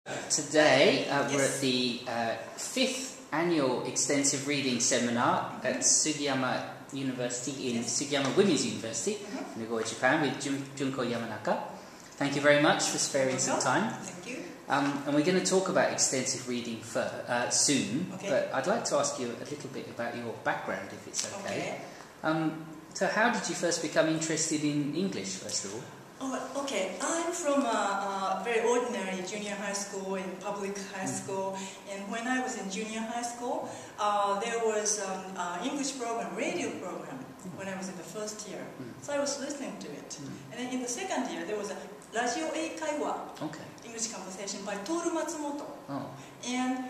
Today we're at the 5th annual extensive reading seminar at Sugiyama University in Sugiyama Women's University in Nagoya, Japan with Junko Yamanaka. Thank you very much for sparing some time. Thank you. And we're going to talk about extensive reading soon, but I'd like to ask you a little bit about your background, if it's okay. So how did you first become interested in English, first of all? I'm from a very ordinary junior high school in public high school, and when I was in junior high school, there was an English program, radio program, when I was in the first year. So I was listening to it. And then in the second year, there was a Radio Eikaiwa, English conversation by Toru Matsumoto. And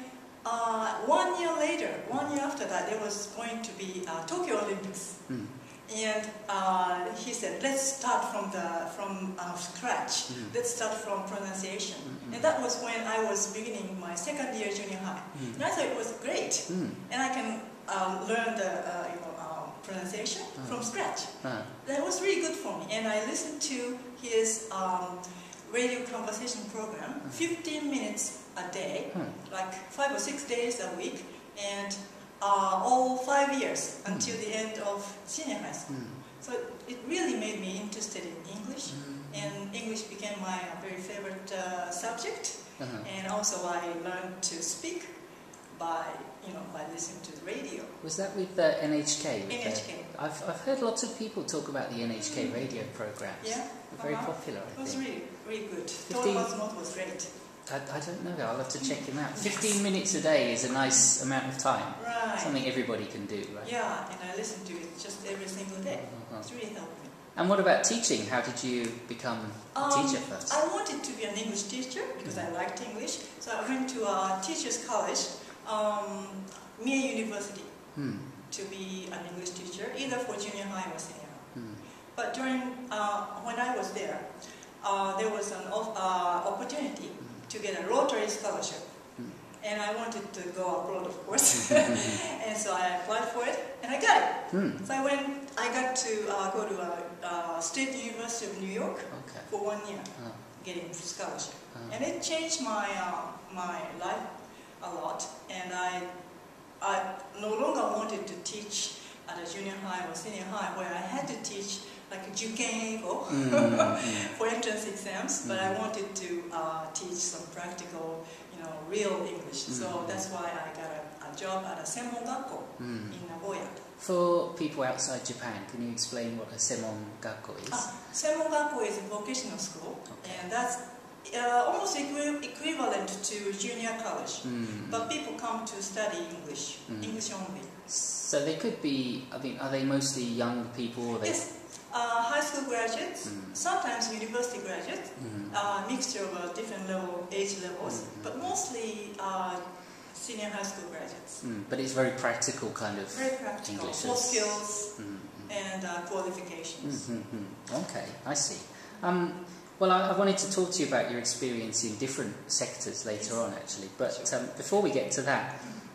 1 year later, 1 year after that, there was going to be Tokyo Olympics. And he said, let's start from scratch. Let's start from pronunciation. And that was when I was beginning my second year junior high. And I thought it was great. And I can learn the pronunciation from scratch. That was really good for me. And I listened to his radio conversation program, 15 minutes a day, like 5 or 6 days a week. And all 5 years until the end of senior high school. So it really made me interested in English, and English became my very favorite subject. And also I learned to speak by listening to the radio. Was that with the NHK? NHK. I've heard lots of people talk about the NHK radio programs. Yeah. They're very popular, I think. It was really good. Toru Matsumoto was great. I don't know, I'll have to check him out. 15 minutes a day is a nice amount of time. Right. Something everybody can do, right? Yeah, and I listen to it just every single day. It's really helped me. And what about teaching? How did you become a teacher first? I wanted to be an English teacher because I liked English. So I went to a teacher's college, Mie University, to be an English teacher, either for junior high or senior high. But when I was there was an opportunity to get a Rotary scholarship. And I wanted to go abroad, of course. And so I applied for it, and I got it. So I got to go to State University of New York for 1 year, getting scholarship. And it changed my life a lot. And I no longer wanted to teach at a junior high or senior high, where I had to teach like a Jukeneigo for entrance exams, but I wanted to teach some practical, real English. So that's why I got a job at a Senmon Gakko in Nagoya. For people outside Japan, can you explain what a Senmon Gakko is? Senmon Gakko is a vocational school, and that's almost equivalent to junior college. But people come to study English, English only. So they could be, are they mostly young people? Or Yes. High school graduates, sometimes university graduates, mixture of different age levels, but mostly senior high school graduates. But it's very practical kind of very practical, English. Full skills and qualifications. Okay, I see. Well, I wanted to talk to you about your experience in different sectors later on, actually. But before we get to that,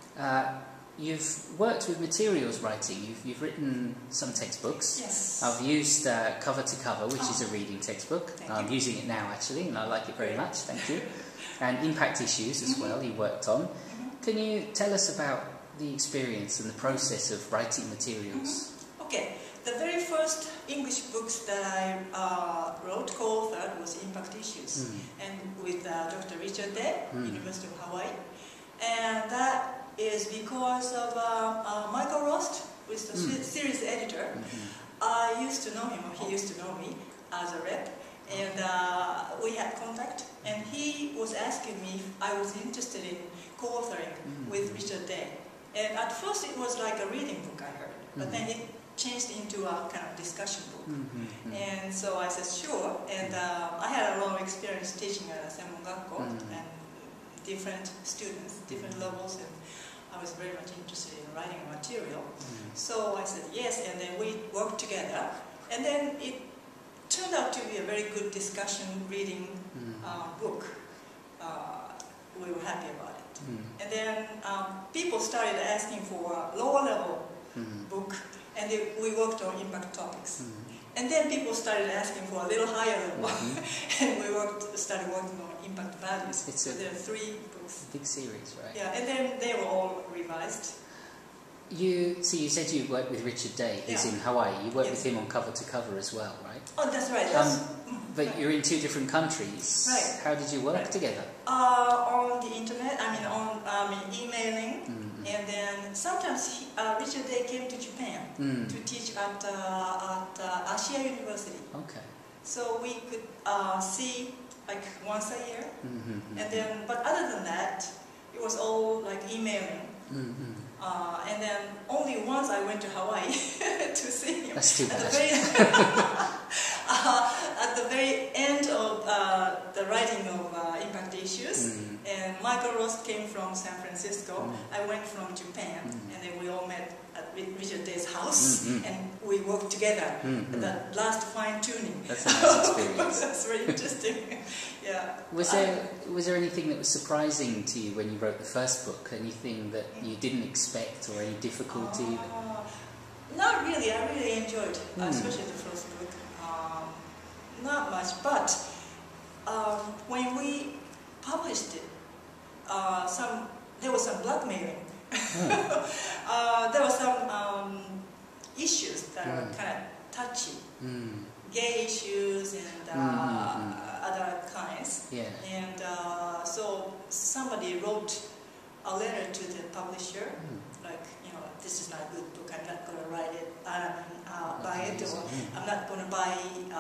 you've worked with materials writing. You've written some textbooks. Yes. I've used Cover to Cover, which is a reading textbook. I'm using it now, actually, and I like it very much. Thank you. And Impact Issues as well, you worked on. Can you tell us about the experience and the process of writing materials? Okay. The very first English books that I wrote, co-authored, was Impact Issues, and with Dr. Richard Day, University of Hawaii. And that is because of Michael Rost, who is the series editor. I used to know him, or he used to know me as a rep, and we had contact, and he was asking me if I was interested in co-authoring with Richard Day. And at first it was like a reading book, I heard, but then it changed into a kind of discussion book. And so I said, sure, and I had a long experience teaching at a Senmon Gakko, and different students, different levels, and I was very much interested in writing material. So I said yes, and then we worked together, and then it turned out to be a very good discussion reading book. We were happy about it. And then people started asking for a lower level book, and we worked on impact topics. And then people started asking for a little higher level, and we started working on impact values. So there are 3 books. Big series, right? Yeah, and then they were all revised. You said you worked with Richard Day. He's in Hawaii. You worked with him on cover to cover as well, right? Oh, that's right. But you're in 2 different countries. Right. How did you work together? On the internet. On emailing, and then sometimes Richard Day came to Japan to teach at Asia University. Okay. So we could see like once a year, and then. But other than that, it was all like emailing. And then only once I went to Hawaii to see him. That's too bad. At the very end of the writing of impact issues, and Michael Ross came from San Francisco. I went from Japan, and then we all met at Richard Day's house, and we worked together at the last fine-tuning. That's a nice experience. That's very interesting. Yeah. Was there anything that was surprising to you when you wrote the first book? Anything that you didn't expect, or any difficulty? Not really. I really enjoyed, especially the first book. Not much, but when we published it, there was some blackmailing. There were some issues that were kind of touchy, gay issues and other kinds. Yeah. And so somebody wrote a letter to the publisher, like, this is not a good book. I'm not going to write it. Buy it, or I'm not going to buy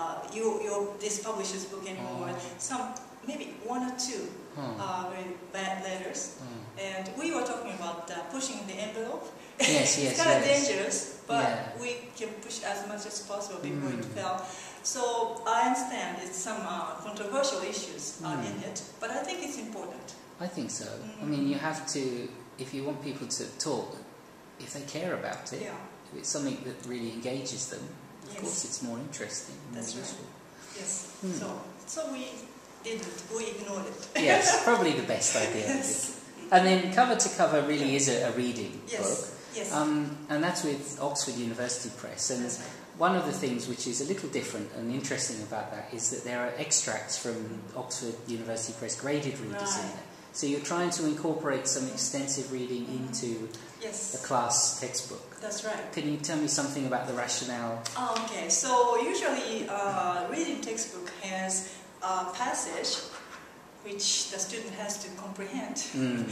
this publisher's book anymore. Maybe 1 or 2 very bad letters. And we were talking about pushing the envelope. Yes, it's kind of dangerous, but we can push as much as possible before it fell. So I understand it's some controversial issues in it, but I think it's important. I think so. I mean, you have to, if you want people to talk, if they care about it, if it's something that really engages them, of course it's more interesting, more useful. Yes. So we didn't. We ignored it. Yes, probably the best idea. Yes. And then Cover to Cover really is a reading book. Yes. And that's with Oxford University Press. And one of the things which is a little different and interesting about that is that there are extracts from Oxford University Press graded readers in there. So you're trying to incorporate some extensive reading into a class textbook. That's right. Can you tell me something about the rationale? Okay, so usually reading textbook has a passage which the student has to comprehend,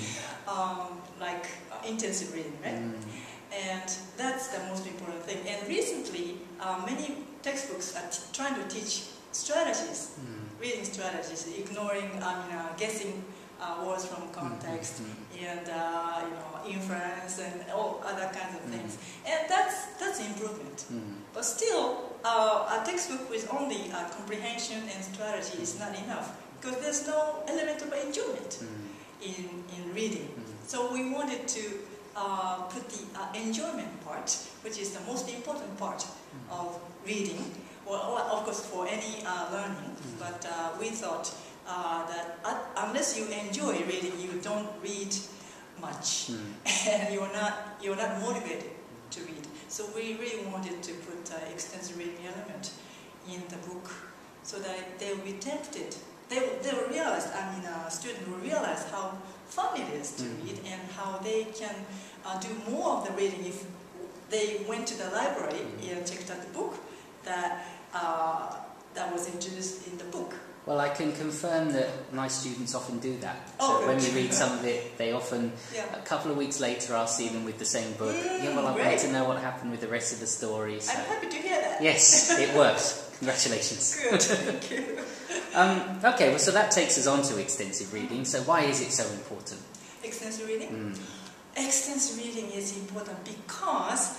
like intensive reading, right? And that's the most important thing. And recently, many textbooks are trying to teach strategies, reading strategies, ignoring, guessing words from context, and inference and all other kinds of things. And that's improvement. But still, a textbook with only comprehension and strategy is not enough, because there's no element of enjoyment in reading. So we wanted to put the enjoyment part, which is the most important part of reading, well, of course for any learning, but we thought that unless you enjoy reading, you don't read much, and you're not motivated to read. So we really wanted to put extensive reading element in the book, so that they will be tempted. They will realize. Students will realize how fun it is to read, and how they can do more of the reading if they went to the library and checked out the book that was introduced in the book. Well, I can confirm that my students often do that. So when we read some of it, they often, a couple of weeks later, I'll see them with the same book. I want to know what happened with the rest of the story. So. I'm happy to hear that. Yes, it works. Congratulations. Good, thank you. Okay, well, so that takes us on to extensive reading. So why is it so important? Extensive reading? Extensive reading is important because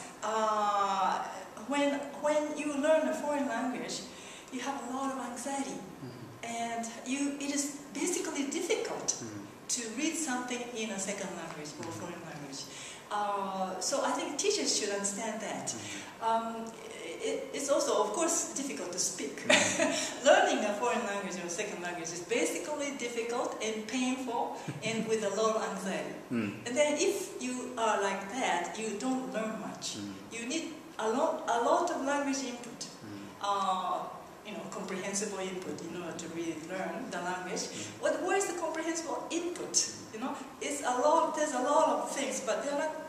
when you learn a foreign language, you have a lot of anxiety. And it is basically difficult to read something in a second language or foreign language. So I think teachers should understand that. It's also, of course, difficult to speak. Learning a foreign language or second language is basically difficult and painful and with a lot of anxiety. And then if you are like that, you don't learn much. You need a lot of language input. comprehensible input in order to really learn the language. What is the comprehensible input? There's a lot of things, but they're not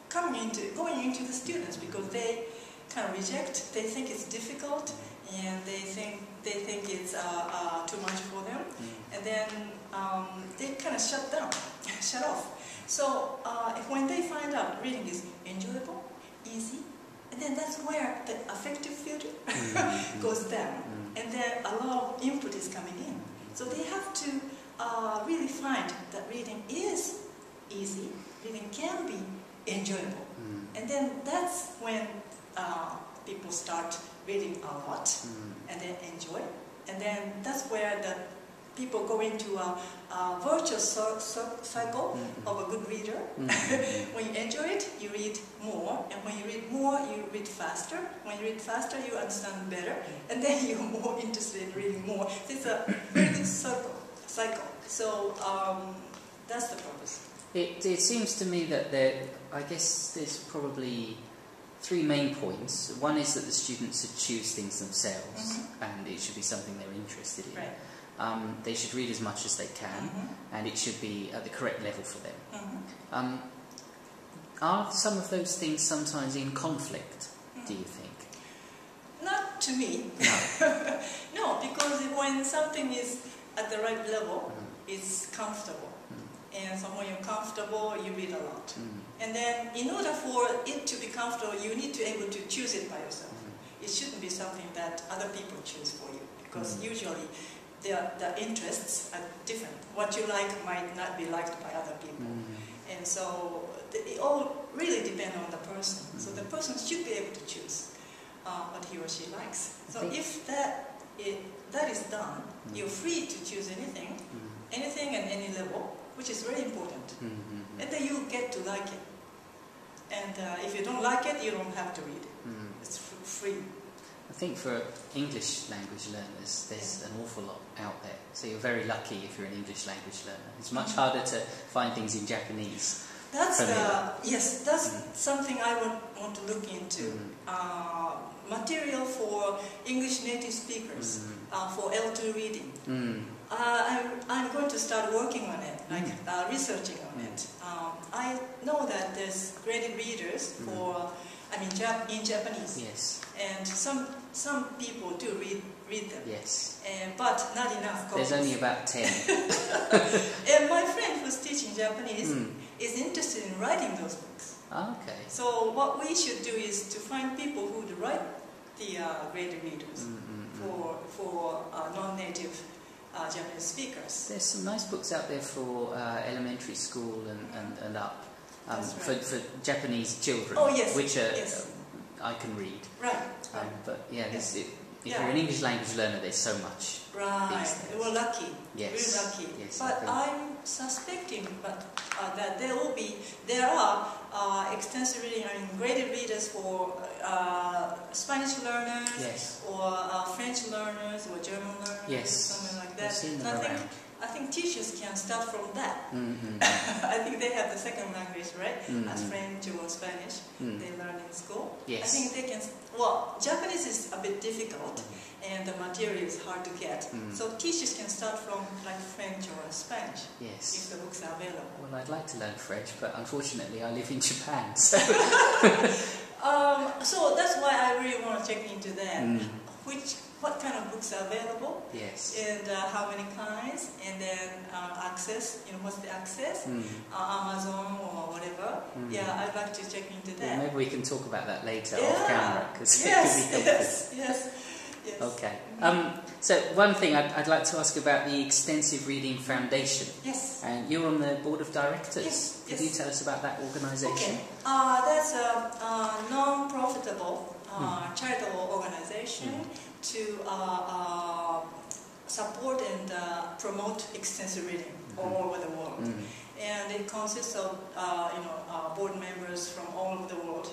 going into the students because they kind of reject. They think it's difficult, and they think it's too much for them, and then they kind of shut off. So when they find out reading is enjoyable, easy, and then that's where the affective filter goes down, and then a lot of input is coming in. So they have to really find that reading is easy, reading can be enjoyable, and then that's when people start reading a lot and then enjoy, and then that's where the people go into a virtuous cycle of a good reader. When you enjoy it, you read more, and when you read more, you read faster. When you read faster, you understand better, and then you're more interested in reading more. It's a very good cycle. So that's the purpose. It seems to me that there's probably three main points. One is that the students should choose things themselves, and it should be something they're interested in. Right. They should read as much as they can, and it should be at the correct level for them. Are some of those things sometimes in conflict, do you think? Not to me. No. No, because when something is at the right level, it's comfortable. And so when you're comfortable, you read a lot. And then in order for it to be comfortable, you need to be able to choose it by yourself. It shouldn't be something that other people choose for you, because usually the interests are different. What you like might not be liked by other people. And so it all really depends on the person. So the person should be able to choose what he or she likes. So if that is done, you're free to choose anything at any level, which is very important. And then you get to like it. And if you don't like it, you don't have to read it. It's free. I think for English language learners, there's an awful lot out there. So you're very lucky if you're an English language learner. It's much harder to find things in Japanese. That's something I want to look into. Material for English native speakers for L2 reading. I'm going to start working on it, researching on it. I know that there's graded readers for, in Japanese. Yes. And some people do read them. Yes. But not enough copies. There's only about 10. And my friend who's teaching Japanese is interested in writing those books. Okay. So what we should do is to find people who would write the graded readers for non-native Japanese speakers. There's some nice books out there for elementary school and up, for Japanese children, which I can read. Right. But yeah, if you're an English language learner, there's so much. Right. We're lucky. Yes. We're lucky. Yes, but I'm suspecting that there are extensive reading, graded readers for Spanish learners, or French learners, or German learners, or something like that. I've seen them around. I think teachers can start from that. I think they have the second language, right? As French or Spanish, they learn in school. Yes. I think they can. Japanese is a bit difficult, and the material is hard to get. So teachers can start from like French or Spanish. Yes. If the books are available. Well, I'd like to learn French, but unfortunately, I live in Japan. So, so that's why I really want to check into that. What kind of books are available? Yes. And how many kinds? And then access. What's the access? Amazon or whatever. Yeah, I'd like to check into that. Well, maybe we can talk about that later off camera, because it could be helpful. Yes. Okay. So one thing I'd like to ask about the Extensive Reading Foundation. Yes. And you're on the board of directors. Yes. Could you tell us about that organisation? Okay. That's a non-profitable charitable organization to support and promote extensive reading all over the world. And it consists of board members from all over the world.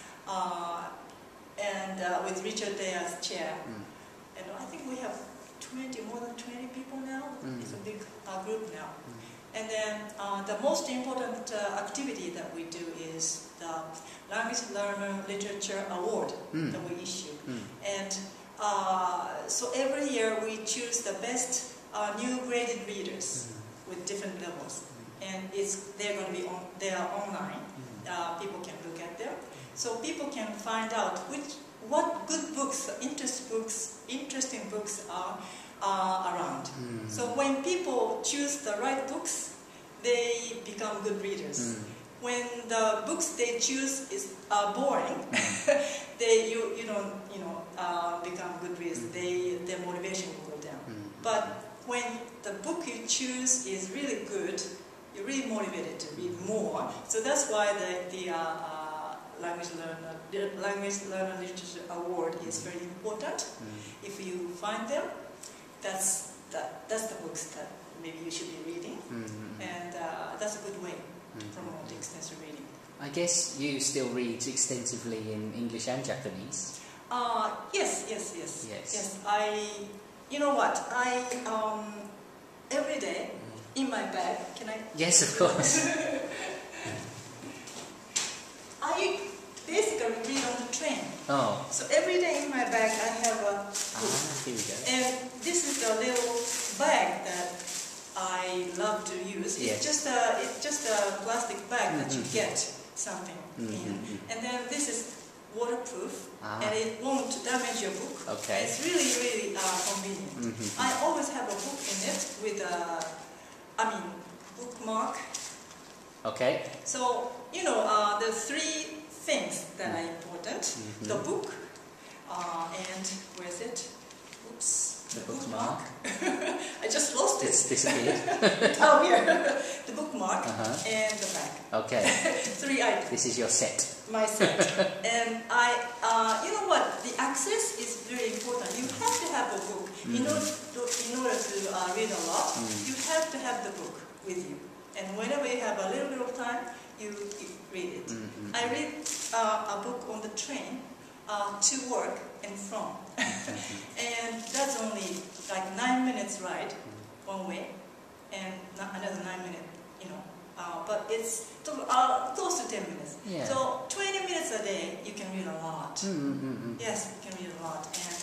And with Richard Day as chair. And I think we have more than 20 people now. It's a big group now. And then the most important activity that we do is the Language Learner Literature Award that we issue. And So every year we choose the best new graded readers with different levels, and they're going to be they are online. People can look at them, so people can find out what good books, interesting books are around. So when people choose the right books, they become good readers. When the books they choose are boring, you don't become good readers. Their motivation will go down. But when the book you choose is really good, you're really motivated to read more. So that's why the Language Learner Literature Award is very important. If you find them, that's the books that maybe you should be reading, and that's a good way to promote extensive reading. I guess you still read extensively in English and Japanese. Yes. You know what? Every day in my bag. Can I? Yes, of course. I basically read on the train. Oh. So every day in my bag I have a book. Here we go. And this is the little bag that I love to use. Yes. It's just a plastic bag that you get something in. And then this is waterproof, and it won't damage your book. Okay. It's really convenient. I always have a book in it with bookmark. Okay. So, the three things that are important. The book, and where is it? Oops. The bookmark. I just lost it. It's disappeared. Oh, here. The bookmark and the bag. Okay. 3 items. This is your set. My set. And you know what? The access is very important. You have to have a book. In order to read a lot, you have to have the book with you. And whenever you have a little bit of time, you read it. I read a book on the train to work and from. And that's only like 9 minutes ride one way, and another 9 minutes, but it's close to 10 minutes. Yeah. So 20 minutes a day, you can read a lot. Yes, you can read a lot. And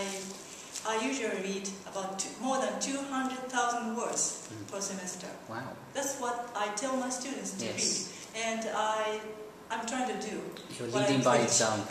I usually read about more than 200,000 words per semester. Wow. That's what I tell my students to read. And I'm trying to do. You're leading by example.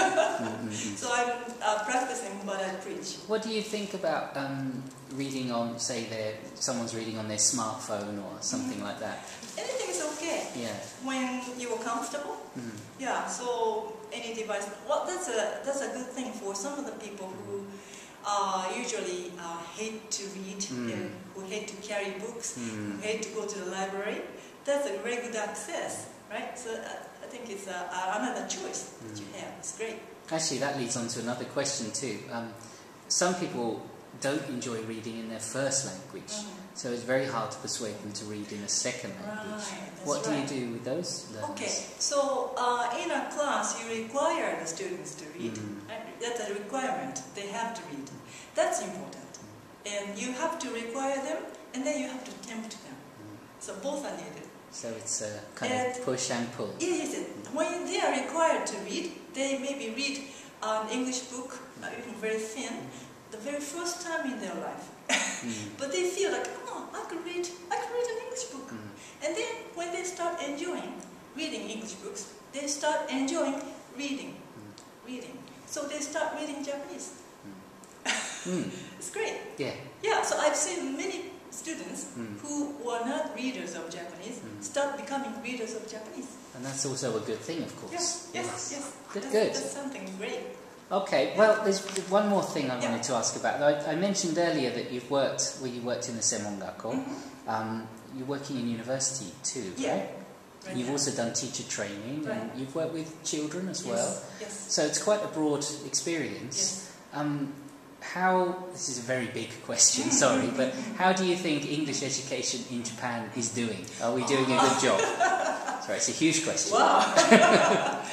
So I'm practicing what I preach. What do you think about reading on, say, someone's reading on their smartphone or something like that? Anything is okay. Yeah. When you are comfortable. Yeah. So any device. Well, that's a good thing for some of the people who usually hate to read, who hate to carry books, who hate to go to the library. That's a very good access, right? So I think it's another choice that you have. It's great. Actually, that leads on to another question too. Some people don't enjoy reading in their first language, so it's very hard to persuade them to read in a second language. What do you do with those learners? Okay, so in a class you require the students to read. That's a requirement. They have to read. That's important. And you have to require them, and then you have to tempt them. So both are needed. So it's a kind of push and pull. Yes. When they are required to read, they maybe read an English book, even very thin, the very first time in their life. But they feel like, I could read an English book. And then when they start enjoying reading English books, they start enjoying reading. So they start reading Japanese. It's great. Yeah, so I've seen many students who were not readers of Japanese start becoming readers of Japanese. And that's also a good thing, of course. Yes. Good. That's something great. Okay, well, there's one more thing I wanted to ask about. I mentioned earlier that you worked in the Seimongakko. You're working in university too, right? You've also done teacher training, and you've worked with children as well. Yes. So it's quite a broad experience. This is a very big question, sorry, but how do you think English education in Japan is doing? Are we doing a good job? Sorry, it's a huge question. Wow.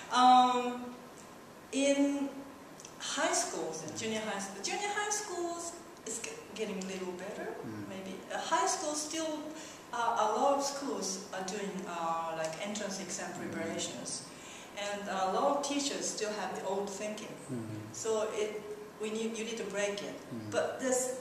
In high schools and junior high schools is getting a little better, maybe. High schools still, a lot of schools are doing like entrance exam preparations, and a lot of teachers still have the old thinking. So you need to break it. Mm. But this,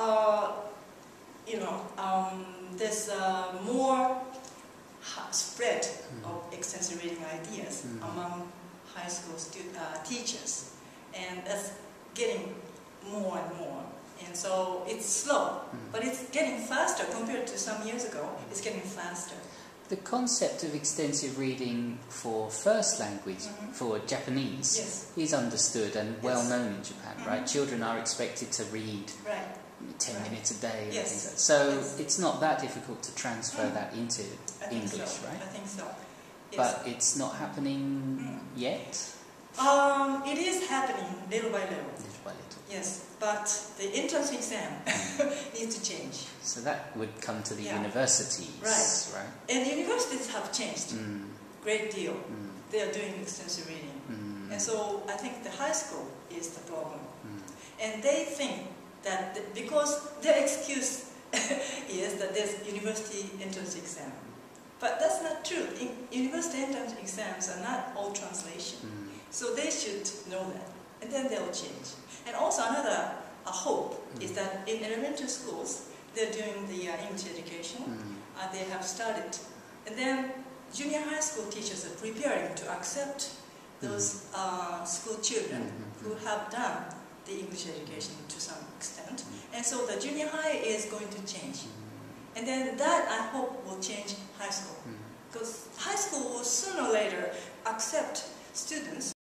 there's more spread of extensive reading ideas among high school teachers, and that's getting more and more. And so it's slow, but it's getting faster compared to some years ago. It's getting faster. The concept of extensive reading for first language, for Japanese, Yes. is understood and well known in Japan, right? Children are expected to read Right. 10 minutes a day. Yes. Things like that. So Yes. it's not that difficult to transfer that into English, so. right? I think so. Yes. But it's not happening yet? It is happening little by little. Little by little. Yes, but the entrance exam needs to change. So that would come to the Yeah. universities, right? And universities have changed great deal. They are doing extensive reading. And so I think the high school is the problem. And they think that because their excuse is that there's university entrance exam. But that's not true. University entrance exams are not all translation. So they should know that. And then they'll change. And also another hope is that in elementary schools, they're doing the English education. They have started. And then junior high school teachers are preparing to accept those school children who have done the English education to some extent. And so the junior high is going to change. And then that, I hope, will change high school. Because high school will sooner or later accept students